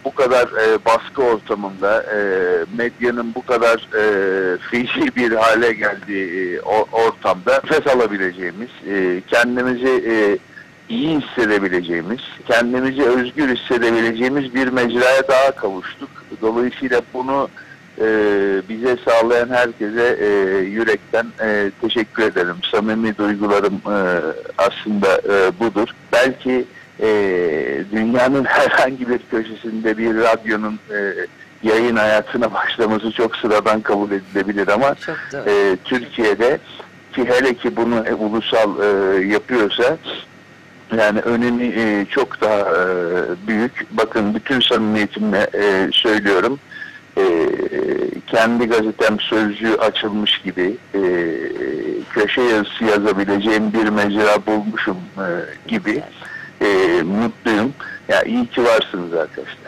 bu kadar baskı ortamında medyanın bu kadar feci bir hale geldiği ortamda nefes alabileceğimiz, kendimizi iyi hissedebileceğimiz, kendimizi özgür hissedebileceğimiz bir mecraya daha kavuştuk. Dolayısıyla bunu bize sağlayan herkese yürekten teşekkür ederim. Samimi duygularım aslında budur. Belki dünyanın herhangi bir köşesinde bir radyonun yayın hayatına başlaması çok sıradan kabul edilebilir ama Türkiye'de ki hele ki bunu ulusal yapıyorsa yani önemi çok daha büyük. Bakın bütün samimiyetimle söylüyorum. Kendi gazetem Sözcü açılmış gibi köşe yazısı yazabileceğim bir mecra bulmuşum gibi mutluyum. Ya iyi ki varsınız arkadaşlar.